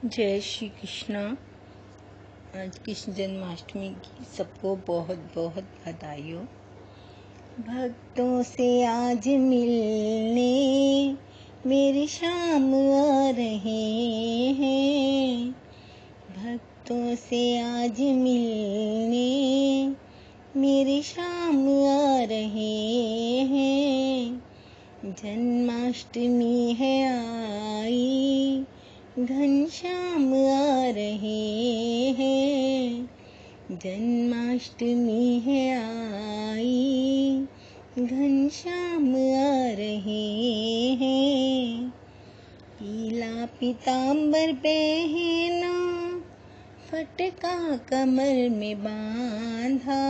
जय श्री कृष्णा। आज कृष्ण जन्माष्टमी की सबको बहुत बहुत बधाई हो। भक्तों से आज मिलने मेरे श्याम आ रहे हैं। भक्तों से आज मिलने मेरे श्याम आ रहे हैं। जन्माष्टमी है आई, घनश्याम आ रहे हैं। जन्माष्टमी है आई, घनश्याम आ रहे हैं। पीला पीताम्बर पहना, फटका कमर में बांधा।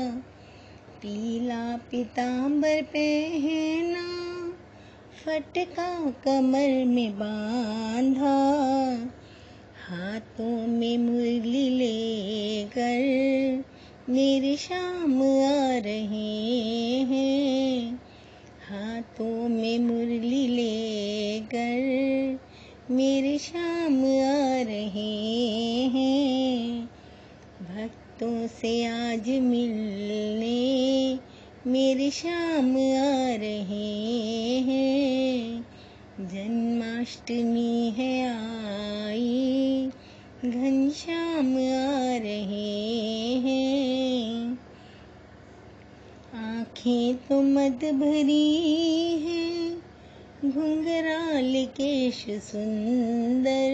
पीला पीताम्बर पहना, फटका कमर में बांधा। हाथों में मुरली लेकर मेरे श्याम आ रहे हैं। हाथों में मुरली लेकर मेरे श्याम आ रहे हैं। भक्तों से आज मिलने मेरे श्याम आ रहे हैं। जन्माष्टमी है आई, घनश्याम आ रहे हैं। आँखें तो मद भरी हैं, घुंघराल केश सुंदर।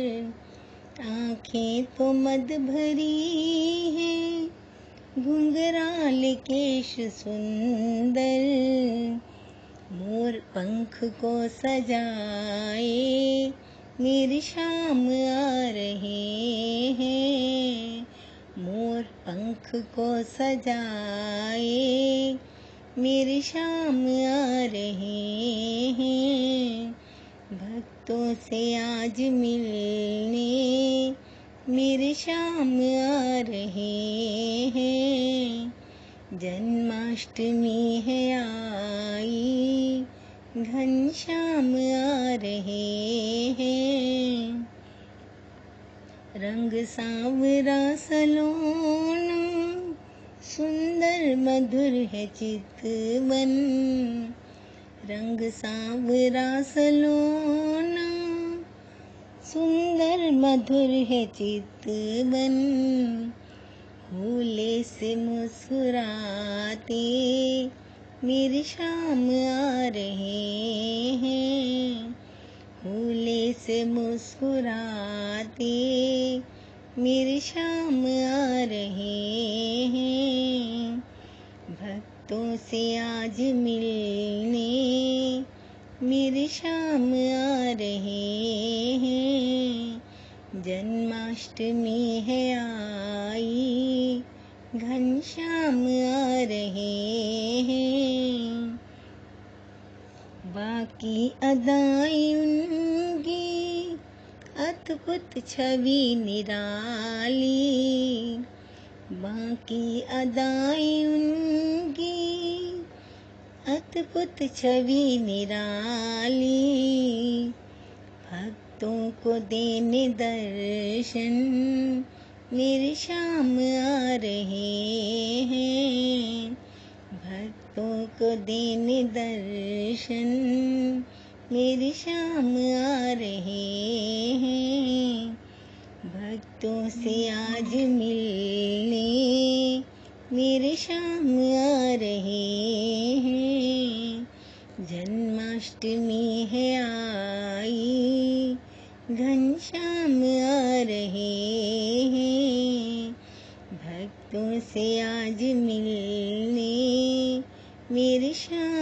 आँखें तो मद भरी हैं, घुंघराल केश सुंदर। मोर पंख को सजाए मेरे श्याम आ रहे हैं। मोर पंख को सजाए मेरे श्याम आ रहे हैं। भक्तों से आज मिलने मेरे श्याम आ रहे हैं। जन्माष्टमी है आई, घनश्याम आ रहे हैं। रंग सांवरा सलोना, सुंदर मधुर है चितवन। रंग सांवरा सलोना, सुंदर मधुर है चितवन। भोले से मुस्कुराते मेरे श्याम आ रहे हैं। भोले से मुस्कुराते मेरे श्याम आ रहे हैं। भक्तों से आज मिलने मेरे श्याम आ रहे हैं। जन्माष्टमी है आई, घनश्याम आ रहे हैं। बाकी अदाएं उनकी अद्भुत छवि निराली। बाकी अदाएं उनकी अद्भुत छवि निराली। भक्तों को देने दर्शन मेरे श्याम आ रहे हैं। भक्तों को देने दर्शन मेरे श्याम आ रहे हैं। भक्तों से आज मिलने मेरे श्याम आ रहे हैं। जन्माष्टमी है आई, घनश्याम आ रहे हैं। भक्तों से आज मिलने मेरे श्याम